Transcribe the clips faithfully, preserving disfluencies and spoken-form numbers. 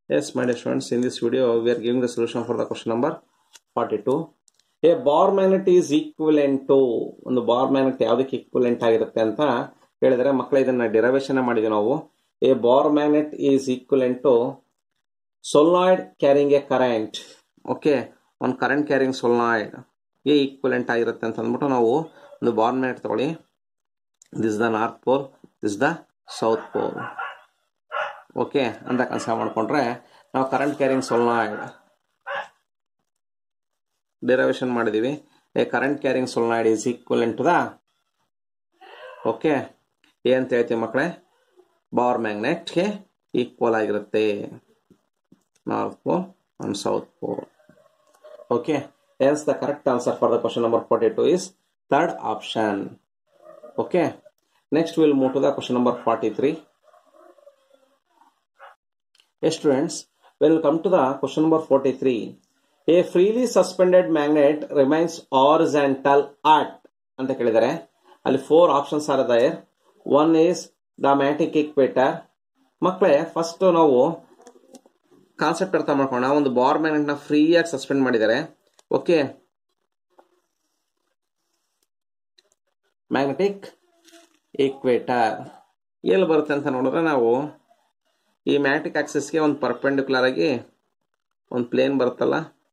Yes, my dear students, in this video we are giving the solution for the question number forty-two. A bar magnet is equivalent to ಒಂದು bar magnet ಯಾವುದಕ್ಕೆ equivalent ಆಗಿರುತ್ತೆ ಅಂತ ಹೇಳಿದ್ರೆ ಮಕ್ಕಳ ಇದನ್ನ derivation ಮಾಡಿದ್ವಿ ನಾವು. A bar magnet is equivalent to solenoid carrying a current. Okay, on current carrying solenoid ಗೆ ಈಕ್ವಲೆಂಟ್ ಆಗಿರುತ್ತೆ ಅಂತ ಅಂದ್ಬಿಟ್ಟು ನಾವು ಒಂದು ಬಾರ್ ಮ್ಯಾಗ್ನೆಟ್ ತಗೊಳ್ಳಿ. This is the north pole, this is the south pole. Okay ಅಂತ ಕನ್ಸಿಡರ್ ಮಾಡ್ಕೊಂಡ್ರೆ ನಾವು ಕರೆಂಟ್ ಕ್ಯಾರಿಂಗ್ ಸೊಲನಾಯ್ಡ್ ಡಿರೈವೇಶನ್ ಮಾಡಿದೀವಿ. A current carrying solenoid is equivalent to the okay ಏನಂತ ಹೇಳ್ತೀವಿ ಮಕ್ಕಳೇ, ಬಾರ್ ಮ್ಯಾಗ್ನೆಟ್ಗೆ ಈಕ್ವಲ್ ಆಗಿರುತ್ತೆ north pole and south pole. Okay, hence the correct answer for the question number forty-two is third option. Okay, next we will move to the question number forty-three. Yes, students, when we come to the question number forty-three, a freely suspended magnet remains horizontal at anta kelidare. Ali four options are there. One is the magnetic equator. Makkale first ನಾವು concept ಅರ್ಥ ಮಾಡ್ಕೊಳ್ಳೋಣ. ಒಂದು bar magnet ನ free ಆಗಿ suspend ಮಾಡಿದ್ದಾರೆ. Okay, magnetic equator ಎಲ್ಲಿ ಬರುತ್ತೆ ಅಂತ ನೋಡಿದ್ರೆ ನಾವು ಈ ಮ್ಯಾಗ್ನೆಟಿಕ್ ಆಕ್ಸಿಸ್ಗೆ ಒಂದು ಪರ್ಪೆಂಡಿಕ್ಯುಲರ್ ಆಗಿ ಒಂದು ಪ್ಲೇನ್ ಬರುತ್ತಲ್ಲ,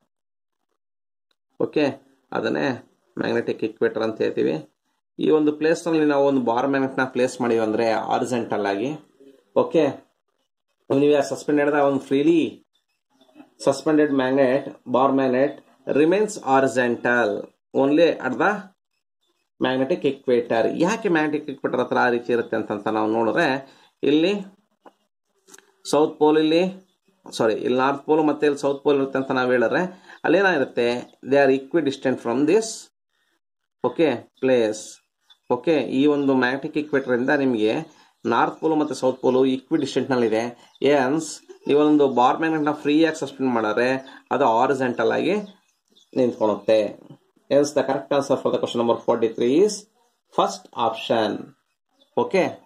ಓಕೆ, ಅದನ್ನೇ ಮ್ಯಾಗ್ನೆಟಿಕ್ ಈಕ್ವೇಟರ್ ಅಂತ ಹೇಳ್ತೀವಿ. ಈ ಒಂದು ಪ್ಲೇಸ್ನಲ್ಲಿ ನಾವು ಒಂದು ಬಾರ್ ಮ್ಯಾಗ್ನೆಟ್ನ ಪ್ಲೇಸ್ ಮಾಡಿವಿ ಅಂದರೆ ಹಾರಿಜಾಂಟಲ್ ಆಗಿ. ಓಕೆ, ನೀವು ಸಸ್ಪೆಂಡೆಡ್ ಒಂದು freely suspended magnet bar magnet remains horizontal only at the magnetic equator. ಯಾಕೆ ಮ್ಯಾಗ್ನೆಟಿಕ್ ಈಕ್ವೇಟರ್ ಹತ್ರ ಆ ರೀತಿ ಇರುತ್ತೆ ಅಂತ ನಾವು ನೋಡಿದ್ರೆ, ಇಲ್ಲಿ ಸೌತ್ ಪೋಲ್ ಇಲ್ಲಿ ಸಾರಿ ಇಲ್ಲಿ ನಾರ್ತ್ ಪೋಲ್ ಮತ್ತೆ ಇಲ್ಲಿ ಸೌತ್ ಪೋಲ್ ಇರುತ್ತೆ ಅಂತ ನಾವು ಹೇಳಿದ್ರೆ ಅಲ್ಲೇನಾಗಿರುತ್ತೆ, they are equidistant from this okay place. Okay, ಈ ಒಂದು ಮ್ಯಾಗ್ನೆಟಿಕ್ ಈಕ್ವೇಟರ್ ಇಂದ ನಿಮಗೆ ನಾರ್ತ್ ಪೋಲ್ ಮತ್ತೆ ಸೌತ್ ಪೋಲು ಈಕ್ವಿ ಡಿಸ್ಟೆಂಟ್ ನಲ್ಲಿ ಇದೆ. ಎನ್ಸ್ ನೀವೊಂದು ಬಾರ್ ಮ್ಯಾಗ್ನೆಟ್ ನ ಫ್ರೀ ಆಗಿ ಸಸ್ಪೆಂಡ್ ಮಾಡಿದ್ರೆ ಅದು ಹಾರಿಜಾಂಟಲ್ ಆಗಿ ನಿಂತ್ಕೊಳ್ಳುತ್ತೆ. Hence the correct answer for the question number forty-three is first option. Okay.